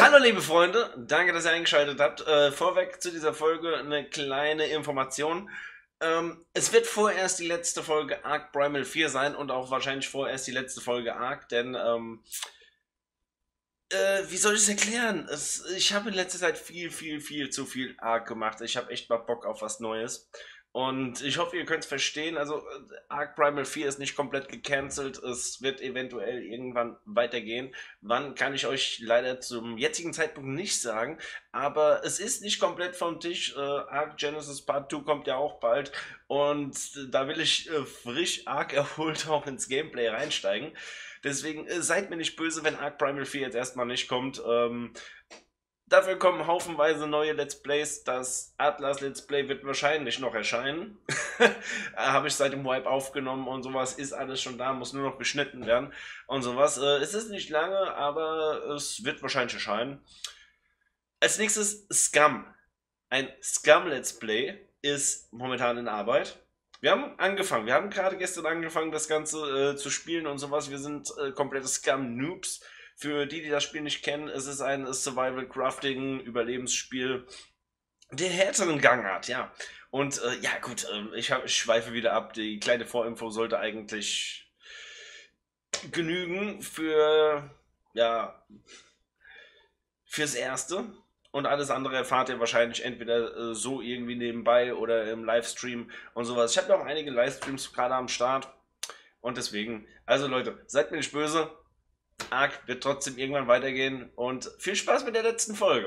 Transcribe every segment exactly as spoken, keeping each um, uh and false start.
Hallo liebe Freunde, danke, dass ihr eingeschaltet habt. Äh, vorweg zu dieser Folge eine kleine Information. Ähm, es wird vorerst die letzte Folge Ark Primal vier sein und auch wahrscheinlich vorerst die letzte Folge Ark, denn ähm, äh, wie soll ich es erklären? Es, ich habe in letzter Zeit viel, viel, viel zu viel Ark gemacht. Ich habe echt mal Bock auf was Neues. Und ich hoffe, ihr könnt es verstehen. Also, äh, Ark Primal vier ist nicht komplett gecancelt. Es wird eventuell irgendwann weitergehen. Wann kann ich euch leider zum jetzigen Zeitpunkt nicht sagen. Aber es ist nicht komplett vom Tisch. Äh, Ark Genesis Part zwei kommt ja auch bald. Und äh, da will ich äh, frisch Ark erholt auch ins Gameplay reinsteigen. Deswegen äh, seid mir nicht böse, wenn Ark Primal vier jetzt erstmal nicht kommt. Ähm, dafür kommen haufenweise neue Let's Plays. Das Atlas Let's Play wird wahrscheinlich noch erscheinen. Habe ich seit dem Wipe aufgenommen und sowas. Ist alles schon da, muss nur noch geschnitten werden und sowas. Äh, es ist nicht lange, aber es wird wahrscheinlich erscheinen. Als nächstes Scum. Ein Scum Let's Play ist momentan in Arbeit. Wir haben angefangen, wir haben gerade gestern angefangen, das Ganze äh, zu spielen und sowas. Wir sind äh, komplette Scum-Noobs. Für die, die das Spiel nicht kennen, es ist ein Survival-Crafting-Überlebensspiel der härteren Gangart, ja. Und äh, ja, gut, äh, ich, hab, ich schweife wieder ab. Die kleine Vorinfo sollte eigentlich genügen für, ja, fürs Erste. Und alles andere erfahrt ihr wahrscheinlich entweder äh, so irgendwie nebenbei oder im Livestream und sowas. Ich habe noch einige Livestreams gerade am Start. Und deswegen, also Leute, seid mir nicht böse. Ark wird trotzdem irgendwann weitergehen. Und viel Spaß mit der letzten Folge.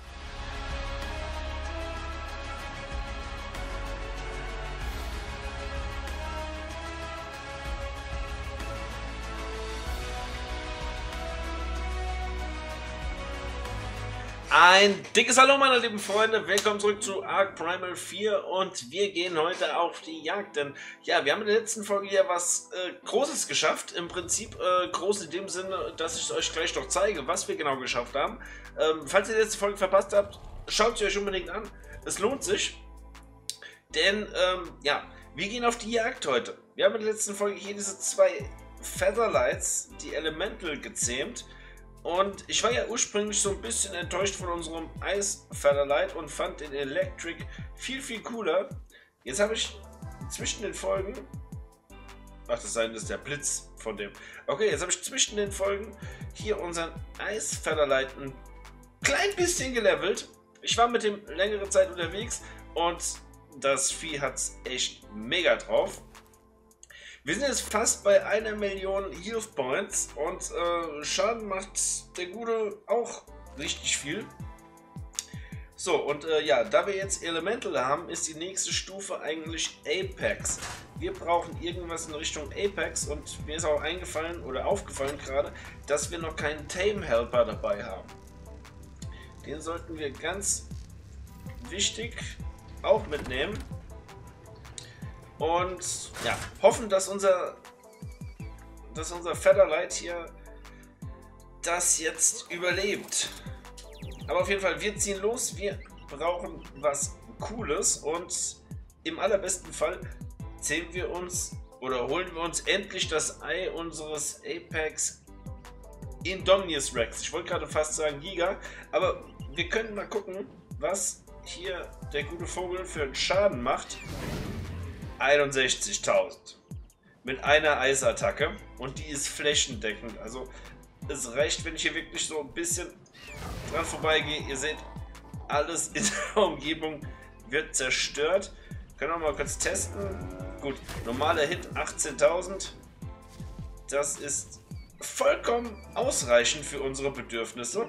Ein dickes Hallo meine lieben Freunde, willkommen zurück zu Ark Primal vier und wir gehen heute auf die Jagd, denn ja, wir haben in der letzten Folge ja was äh, Großes geschafft, im Prinzip äh, groß in dem Sinne, dass ich es euch gleich noch zeige, was wir genau geschafft haben. Ähm, falls ihr die letzte Folge verpasst habt, schaut sie euch unbedingt an, es lohnt sich, denn ähm, ja, wir gehen auf die Jagd heute. Wir haben in der letzten Folge hier diese zwei Featherlights, die Elemental, gezähmt. Und ich war ja ursprünglich so ein bisschen enttäuscht von unserem Ice Featherlight und fand den Electric viel, viel cooler. Jetzt habe ich zwischen den Folgen... Ach, das sein, das ist der Blitz von dem. Okay, jetzt habe ich zwischen den Folgen hier unseren Ice Featherlight ein klein bisschen gelevelt. Ich war mit dem längere Zeit unterwegs und das Vieh hat es echt mega drauf. Wir sind jetzt fast bei einer Million Health Points und äh, Schaden macht der Gute auch richtig viel. So, und äh, ja, da wir jetzt Elemental haben, ist die nächste Stufe eigentlich Apex. Wir brauchen irgendwas in Richtung Apex und mir ist auch eingefallen oder aufgefallen gerade, dass wir noch keinen Tame Helper dabei haben. Den sollten wir ganz wichtig auch mitnehmen. Und ja, hoffen, dass unser, dass unser Featherlight hier das jetzt überlebt. Aber auf jeden Fall, wir ziehen los. Wir brauchen was Cooles und im allerbesten Fall zählen wir uns oder holen wir uns endlich das Ei unseres Apex Indominus Rex. Ich wollte gerade fast sagen Giga, aber wir können mal gucken, was hier der gute Vogel für einen Schaden macht. einundsechzigtausend mit einer Eisattacke und die ist flächendeckend, also es reicht, wenn ich hier wirklich so ein bisschen dran vorbeigehe. Ihr seht, alles in der Umgebung wird zerstört. Können wir mal kurz testen. Gut, normaler Hit achtzehntausend, das ist vollkommen ausreichend für unsere Bedürfnisse.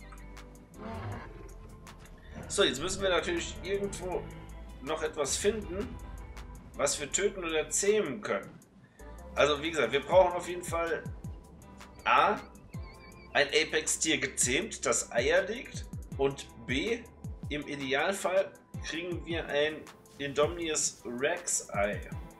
So, jetzt müssen wir natürlich irgendwo noch etwas finden, was wir töten oder zähmen können. Also wie gesagt, wir brauchen auf jeden Fall A, ein Apex-Tier gezähmt, das Eier legt, und B, im Idealfall kriegen wir ein Indominus Rex Ei.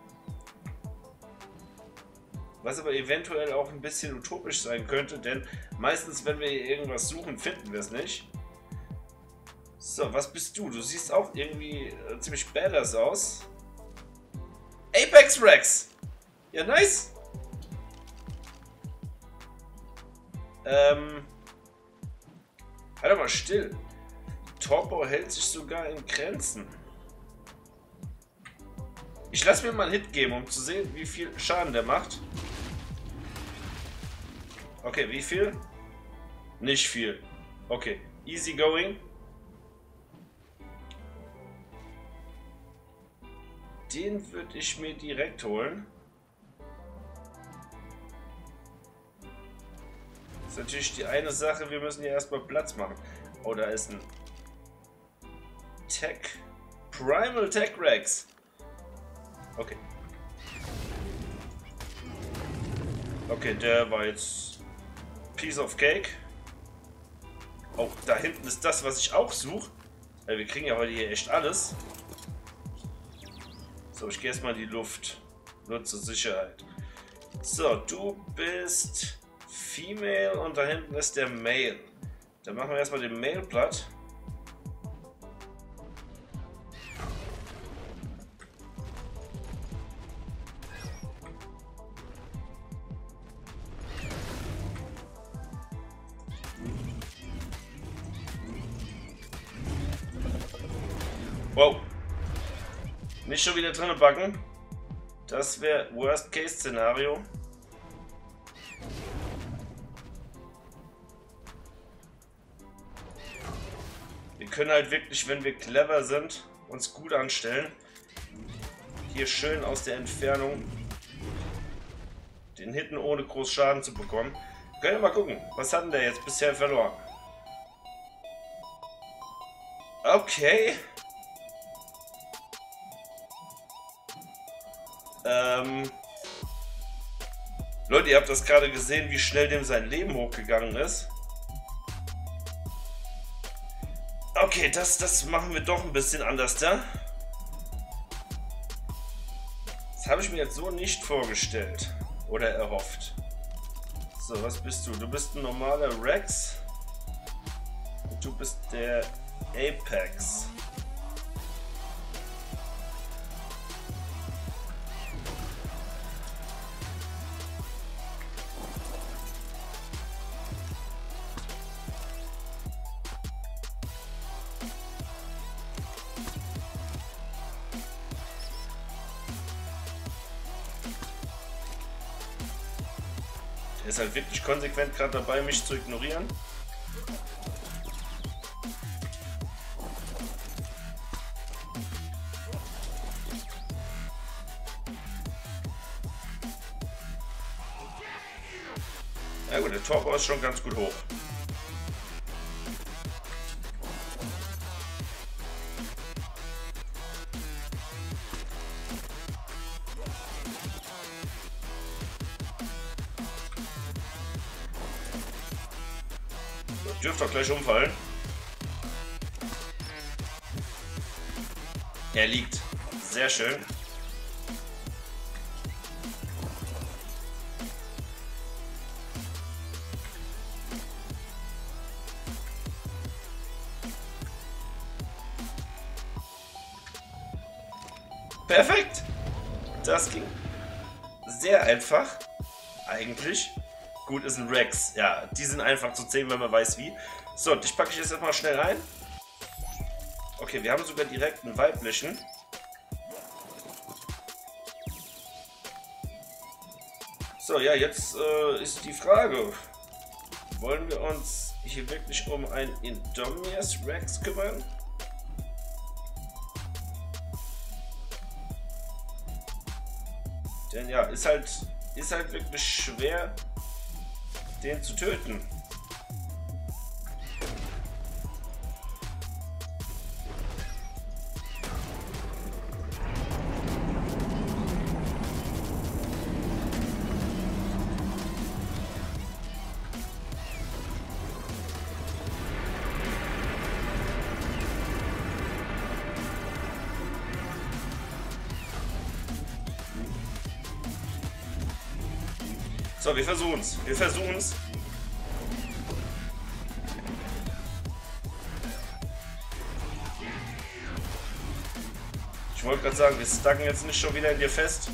Was aber eventuell auch ein bisschen utopisch sein könnte, denn meistens, wenn wir hier irgendwas suchen, finden wir es nicht. So, was bist du? Du siehst auch irgendwie äh, ziemlich badass aus. Apex Rex! Ja, nice! Ähm, mal still. Torpor hält sich sogar in Grenzen. Ich lasse mir mal einen Hit geben, um zu sehen, wie viel Schaden der macht. Okay, wie viel? Nicht viel. Okay, easy going. Den würde ich mir direkt holen. Das ist natürlich die eine Sache, wir müssen hier erstmal Platz machen. Oh, da ist ein Tech. Primal Tech Rex. Okay. Okay, der war jetzt Piece of Cake. Oh, da hinten ist das, was ich auch suche. Wir kriegen ja heute hier echt alles. So, ich gehe erstmal in die Luft. Nur zur Sicherheit. So, du bist Female und da hinten ist der Male. Dann machen wir erstmal den Male platt. Wow. Nicht schon wieder drinne backen. Das wäre Worst-Case-Szenario. Wir können halt wirklich, wenn wir clever sind, uns gut anstellen. Hier schön aus der Entfernung den Hitten ohne groß Schaden zu bekommen. Können wir mal gucken, was hat denn der jetzt bisher verloren? Okay. Ähm, Leute, ihr habt das gerade gesehen, wie schnell dem sein Leben hochgegangen ist. Okay, das, das machen wir doch ein bisschen anders da. Das habe ich mir jetzt so nicht vorgestellt oder erhofft. So, was bist du? Du bist ein normaler Rex. Und du bist der Apex. Er ist halt wirklich konsequent gerade dabei, mich zu ignorieren. Na gut, der Torpor ist schon ganz gut hoch. Dürfte doch gleich umfallen. Er liegt. Sehr schön. Perfekt. Das ging sehr einfach. Eigentlich. Gut, ist ein Rex. Ja, die sind einfach zu zählen, wenn man weiß wie. So, dich packe ich jetzt erstmal schnell rein. Okay, wir haben sogar direkt einen weiblichen. So, ja, jetzt äh, ist die Frage. Wollen wir uns hier wirklich um einen Indominus Rex kümmern? Denn ja, ist halt, ist halt wirklich schwer, den zu töten. So, wir versuchen es. Wir versuchen es. Ich wollte gerade sagen, wir stacken jetzt nicht schon wieder in dir fest.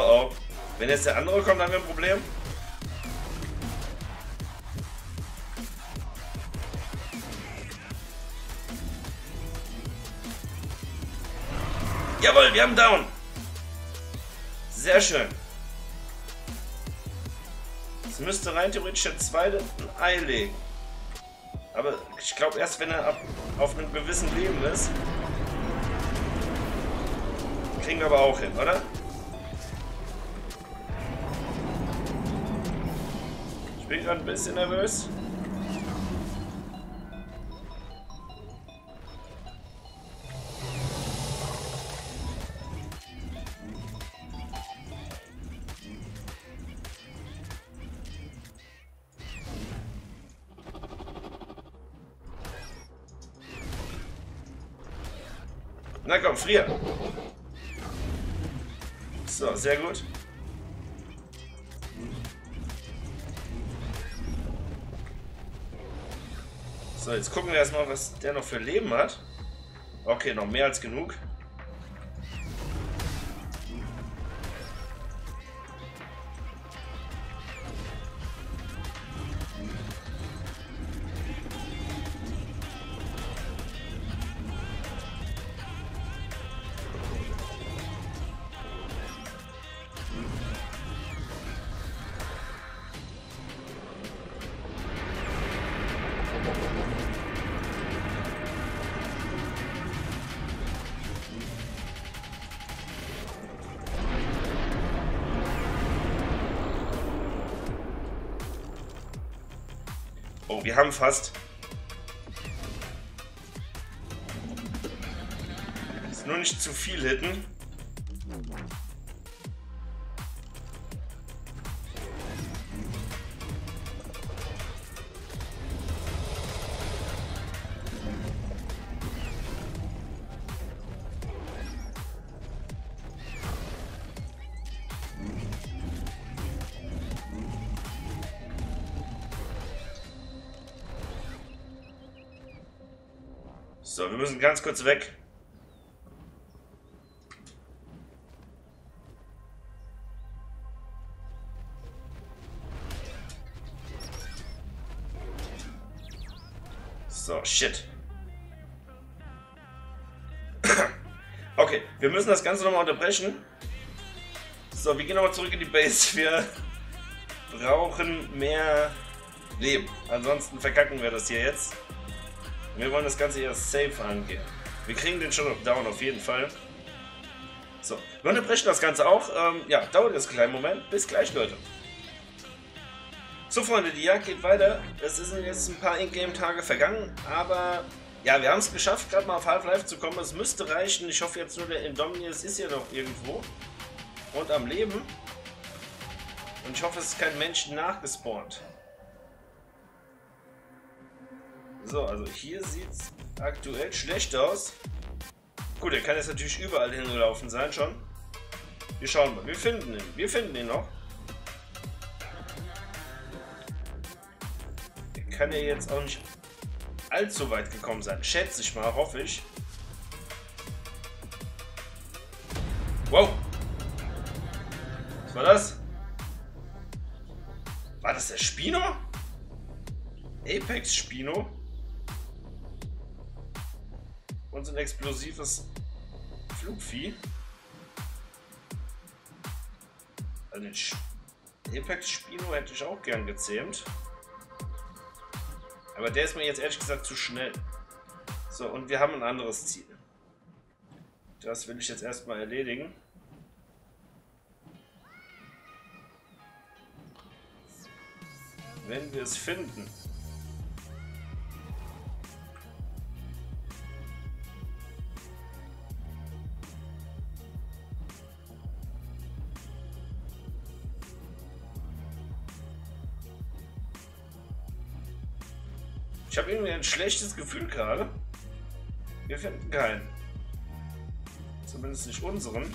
Oh oh. Wenn jetzt der andere kommt, haben wir ein Problem. Jawohl, wir haben Down. Sehr schön. Jetzt müsste rein theoretisch der zweite ein Ei legen. Aber ich glaube erst, wenn er ab, auf einem gewissen Leben ist. Kriegen wir aber auch hin, oder? Ich bin gerade ein bisschen nervös. Na komm, frier! So, sehr gut. So, jetzt gucken wir erstmal, was der noch für Leben hat. Okay, noch mehr als genug. Oh, wir haben fast. Ist nur nicht zu viel hitten. So, wir müssen ganz kurz weg. So, shit. Okay, wir müssen das Ganze nochmal unterbrechen. So, wir gehen nochmal zurück in die Base. Wir brauchen mehr Leben. Ansonsten verkacken wir das hier jetzt. Wir wollen das Ganze eher safe angehen. Wir kriegen den schon noch down, auf jeden Fall. So, wir unterbrechen das Ganze auch. Ähm, ja, dauert jetzt einen kleinen Moment. Bis gleich, Leute. So, Freunde, die Jagd geht weiter. Es sind jetzt ein paar Ingame-Tage vergangen, aber ja, wir haben es geschafft, gerade mal auf Half-Life zu kommen. Es müsste reichen. Ich hoffe jetzt nur, der Indominus ist hier noch irgendwo und am Leben. Und ich hoffe, es ist kein Mensch nachgespawnt. So, also hier sieht es aktuell schlecht aus. Gut, er kann jetzt natürlich überall hingelaufen sein schon. Wir schauen mal, wir finden ihn. Wir finden ihn noch. Er kann ja jetzt auch nicht allzu weit gekommen sein. Schätze ich mal, hoffe ich. Wow! Was war das? War das der Spino? Apex Spino? Und so ein explosives Flugvieh. Also den Apex Spino hätte ich auch gern gezähmt. Aber der ist mir jetzt ehrlich gesagt zu schnell. So, und wir haben ein anderes Ziel. Das will ich jetzt erstmal erledigen. Wenn wir es finden. Ich habe irgendwie ein schlechtes Gefühl gerade. Wir finden keinen. Zumindest nicht unseren.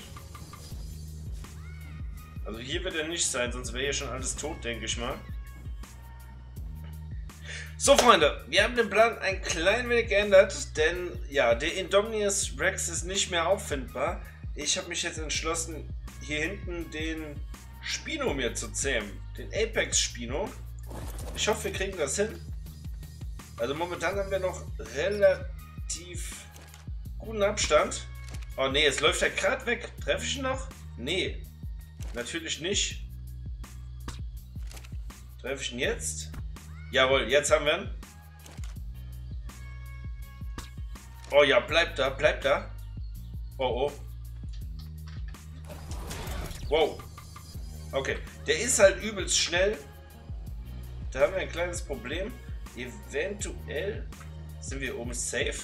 Also hier wird er nicht sein, sonst wäre hier schon alles tot, denke ich mal. So, Freunde, wir haben den Plan ein klein wenig geändert, denn ja, der Indominus Rex ist nicht mehr auffindbar. Ich habe mich jetzt entschlossen, hier hinten den Spino mir zu zähmen. Den Apex Spino. Ich hoffe, wir kriegen das hin. Also momentan haben wir noch relativ guten Abstand. Oh ne, es läuft halt gerade weg. Treffe ich ihn noch? Nee, natürlich nicht. Treffe ich ihn jetzt? Jawohl, jetzt haben wir ihn. Oh ja, bleibt da, bleibt da. Oh oh. Wow. Okay, der ist halt übelst schnell. Da haben wir ein kleines Problem. Eventuell sind wir oben safe.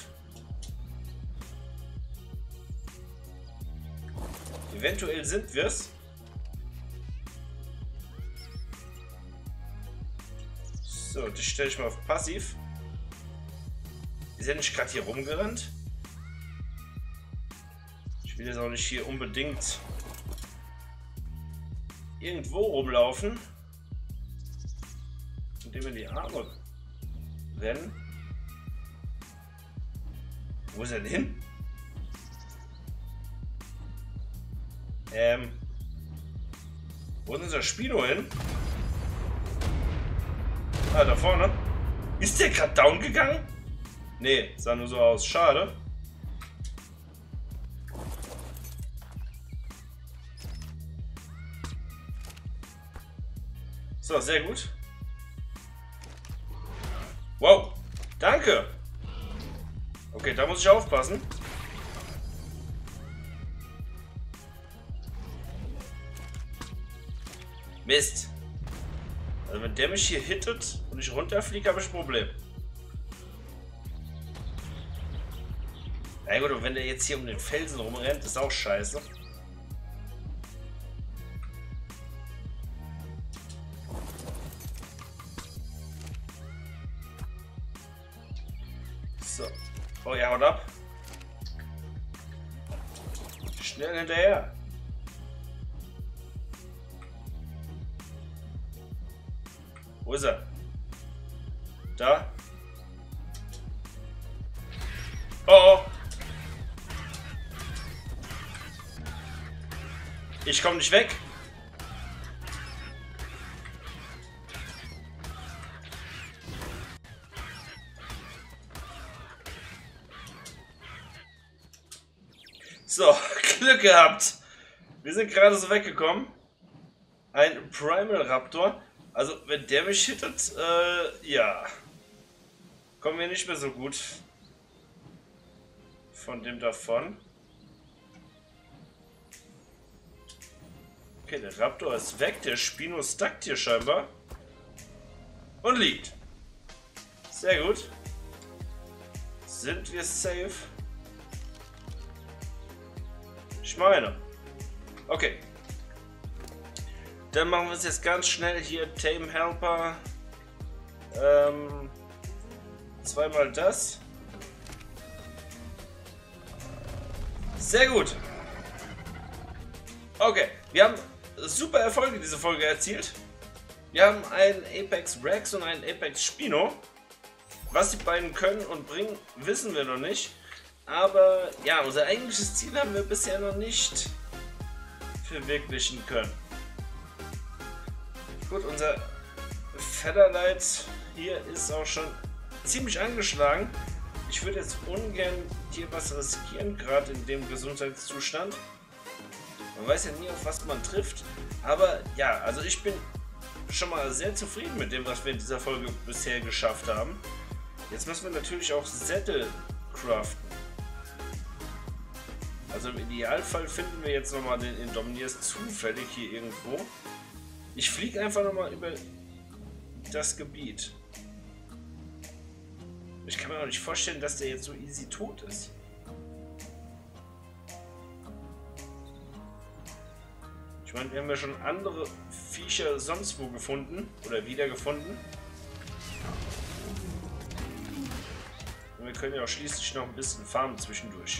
Eventuell sind wir es. So, das stelle ich mal auf passiv. Ist er nicht gerade hier rumgerannt? Ich will jetzt auch nicht hier unbedingt irgendwo rumlaufen, indem wir die Arme rennen. Wo ist er denn hin? Ähm. Wo ist unser Spino hin? Ah, da vorne. Ist der gerade down gegangen? Nee, sah nur so aus. Schade. So, sehr gut. Wow, danke. Okay, da muss ich aufpassen. Mist. Also wenn der mich hier hittet und ich runterfliege, habe ich ein Problem. Na gut, und wenn der jetzt hier um den Felsen rumrennt, ist auch scheiße. So. Oh ja, haut ab. Schnell hinterher. Wo ist er? Da. Oh, oh. Ich komme nicht weg. So, Glück gehabt. Wir sind gerade so weggekommen. Ein Primal Raptor. Also, wenn der mich hittet, äh, ja. Kommen wir nicht mehr so gut von dem davon. Okay, der Raptor ist weg. Der Spino stackt hier scheinbar. Und liegt. Sehr gut. Sind wir safe? Ich meine. Okay. Dann machen wir es jetzt ganz schnell hier. Tame Helper. Ähm, zweimal das. Sehr gut. Okay. Wir haben super Erfolge diese Folge erzielt. Wir haben einen Apex Rex und einen Apex Spino. Was die beiden können und bringen, wissen wir noch nicht. Aber ja, unser eigentliches Ziel haben wir bisher noch nicht verwirklichen können. Gut, unser Featherlight hier ist auch schon ziemlich angeschlagen. Ich würde jetzt ungern hier was riskieren, gerade in dem Gesundheitszustand. Man weiß ja nie, auf was man trifft. Aber ja, also ich bin schon mal sehr zufrieden mit dem, was wir in dieser Folge bisher geschafft haben. Jetzt müssen wir natürlich auch Sättel craften. Also im Idealfall finden wir jetzt nochmal den Indomineers zufällig hier irgendwo. Ich fliege einfach nochmal über das Gebiet. Ich kann mir auch nicht vorstellen, dass der jetzt so easy tot ist. Ich meine, wir haben ja schon andere Viecher sonst wo gefunden oder wiedergefunden. Und wir können ja auch schließlich noch ein bisschen farmen zwischendurch.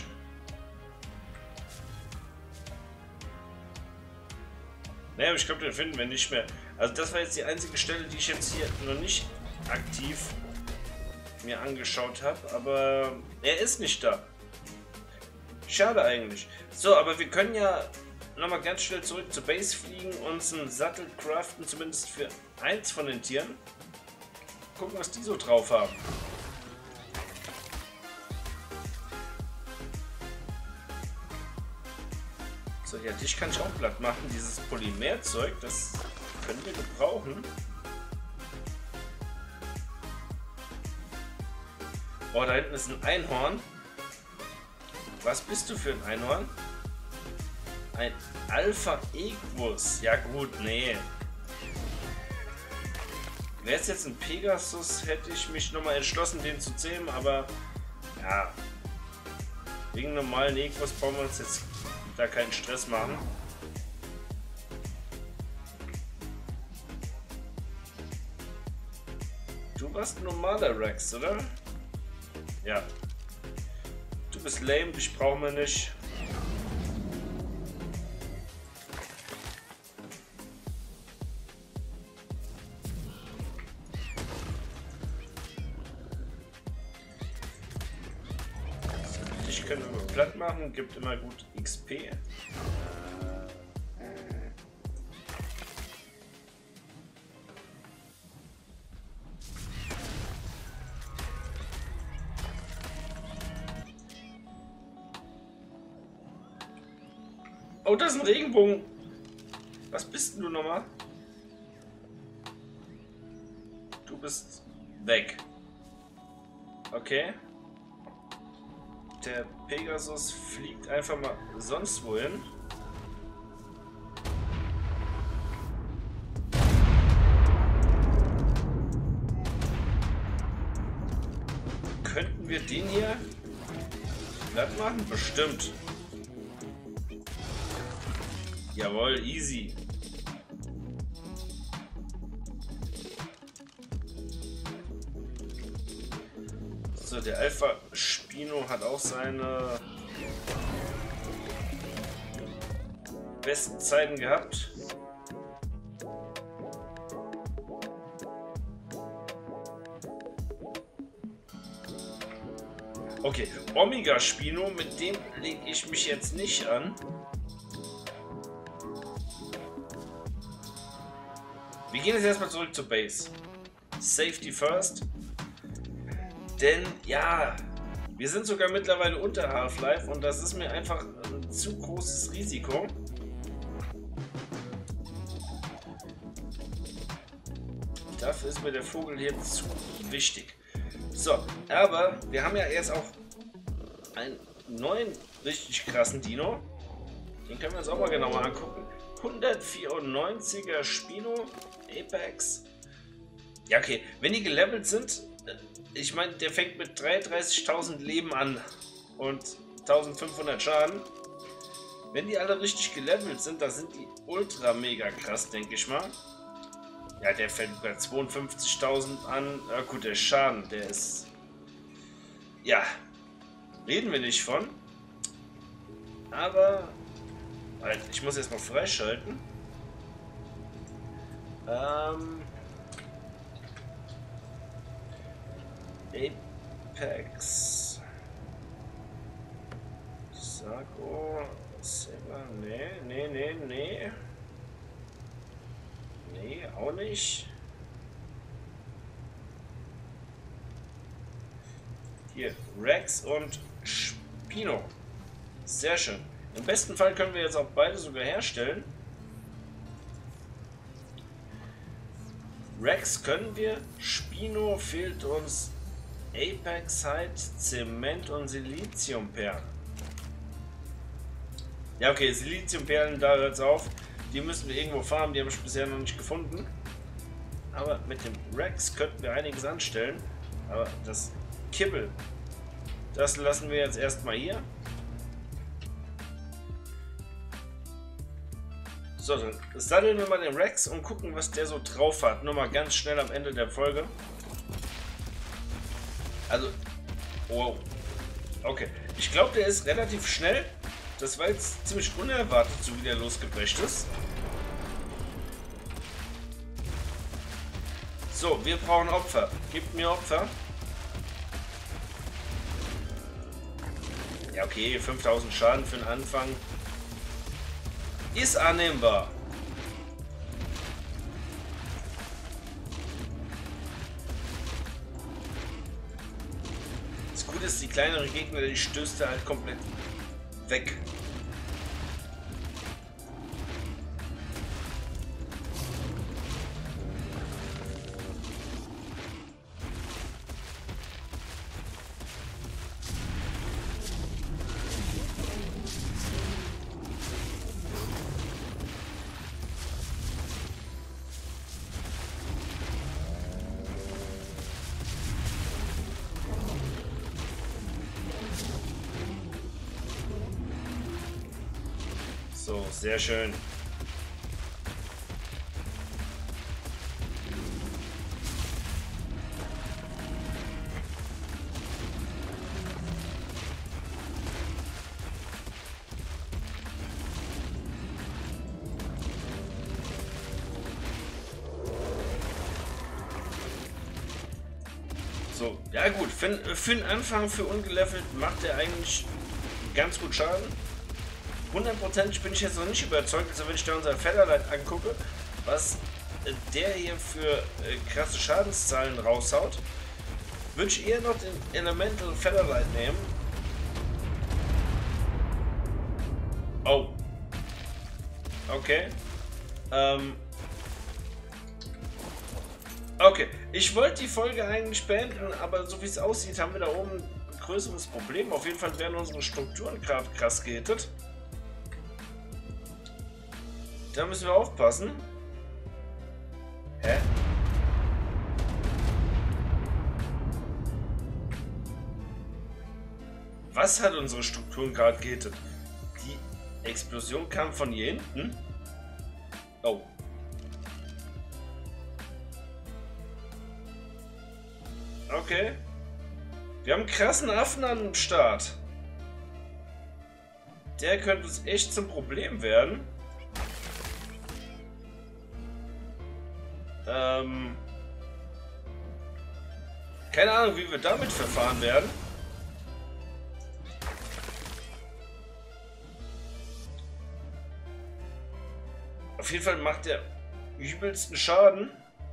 Naja, ich glaube, den finden wir nicht mehr. Also das war jetzt die einzige Stelle, die ich jetzt hier noch nicht aktiv mir angeschaut habe. Aber er ist nicht da. Schade eigentlich. So, aber wir können ja nochmal ganz schnell zurück zur Base fliegen, uns einen Sattel craften, zumindest für eins von den Tieren. Gucken, was die so drauf haben. So, ja, dich kann ich auch platt machen. Dieses Polymerzeug, das können wir gebrauchen. Oh, da hinten ist ein Einhorn. Was bist du für ein Einhorn? Ein Alpha Equus. Ja gut, nee. Wäre es jetzt ein Pegasus, hätte ich mich nochmal entschlossen, den zu zähmen, aber ja, wegen normalen Equus brauchen wir uns jetzt da keinen Stress machen. Du warst ein normaler Rex, oder? Ja. Du bist lame, dich brauchen wir nicht. Dich können wir platt machen, gibt immer gut X P. Oh, das ist ein Regenbogen. Was bist denn du nochmal? Du bist weg. Okay. Der Pegasus fliegt einfach mal sonst wohin. Könnten wir den hier platt machen? Bestimmt. Jawohl, easy. So, der Alpha Spino hat auch seine besten Zeiten gehabt. Okay, Omega Spino, mit dem lege ich mich jetzt nicht an. Wir gehen jetzt erstmal zurück zur Base. Safety first. Denn ja, wir sind sogar mittlerweile unter Half-Life und das ist mir einfach ein zu großes Risiko. Dafür ist mir der Vogel hier zu wichtig. So, aber wir haben ja jetzt auch einen neuen richtig krassen Dino. Den können wir uns auch mal genauer angucken. hundertvierundneunziger Spino Apex. Ja, okay, wenn die gelevelt sind, ich meine, der fängt mit dreiunddreißigtausend Leben an und eintausendfünfhundert Schaden. Wenn die alle richtig gelevelt sind, da sind die ultra mega krass, denke ich mal. Ja, der fängt bei zweiundfünfzigtausend an. Ja, gut, der Schaden, der ist... Ja, reden wir nicht von. Aber... Halt, ich muss erstmal freischalten. Ähm... Apex. Sago. Saber. Nee, nee, nee, nee. Nee, auch nicht. Hier, Rex und Spino. Sehr schön. Im besten Fall können wir jetzt auch beide sogar herstellen. Rex können wir. Spino fehlt uns Apex halt, Zement und Siliziumperlen. Ja, okay, Siliziumperlen, da hört es auf. Die müssen wir irgendwo farmen, die habe ich bisher noch nicht gefunden. Aber mit dem Rex könnten wir einiges anstellen. Aber das Kibbel, das lassen wir jetzt erstmal hier. So, dann satteln wir mal den Rex und gucken, was der so drauf hat. Nur mal ganz schnell am Ende der Folge. Also, wow. Okay, ich glaube, der ist relativ schnell. Das war jetzt ziemlich unerwartet, so wie der losgebrecht ist. So, wir brauchen Opfer. Gebt mir Opfer. Ja, okay, fünftausend Schaden für den Anfang. ist annehmbar. Das Gute ist, die kleineren Gegner, die stößt er halt komplett weg. So, sehr schön. So, ja gut, für, für den Anfang, für ungelevelt, macht er eigentlich ganz gut Schaden. hundertprozentig bin ich jetzt noch nicht überzeugt, also wenn ich da unser Featherlight angucke, was der hier für äh, krasse Schadenszahlen raushaut, würde ich eher noch den Elemental Featherlight nehmen. Oh. Okay. Ähm. Okay. Ich wollte die Folge eigentlich beenden, aber so wie es aussieht, haben wir da oben ein größeres Problem. Auf jeden Fall werden unsere Strukturen gerade krass gehittet. Da müssen wir aufpassen. Hä? Was hat unsere Strukturen gerade gehittet? Die Explosion kam von hier hinten. Oh. Okay. Wir haben einen krassen Affen am Start. Der könnte uns echt zum Problem werden. Ähm, keine Ahnung, wie wir damit verfahren werden. Auf jeden Fall macht der übelsten Schaden.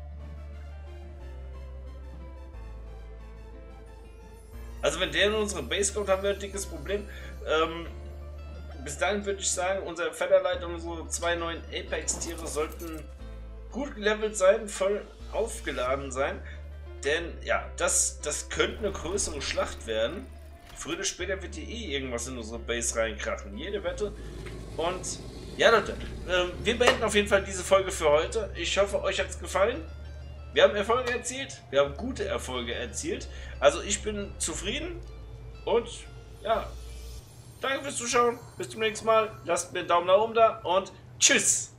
Also wenn der in unsere Base kommt, haben wir ein dickes Problem. Ähm, bis dahin würde ich sagen, unser Featherlight und unsere zwei neuen Apex-Tiere sollten gut gelevelt sein, voll aufgeladen sein, denn ja, das, das könnte eine größere Schlacht werden. Früher oder später wird hier eh irgendwas in unsere Base reinkrachen, jede Wette. Und ja Leute, äh, wir beenden auf jeden Fall diese Folge für heute. Ich hoffe, euch hat es gefallen. Wir haben Erfolge erzielt, wir haben gute Erfolge erzielt. Also ich bin zufrieden und ja, danke fürs Zuschauen, bis zum nächsten Mal, lasst mir einen Daumen nach oben da und tschüss!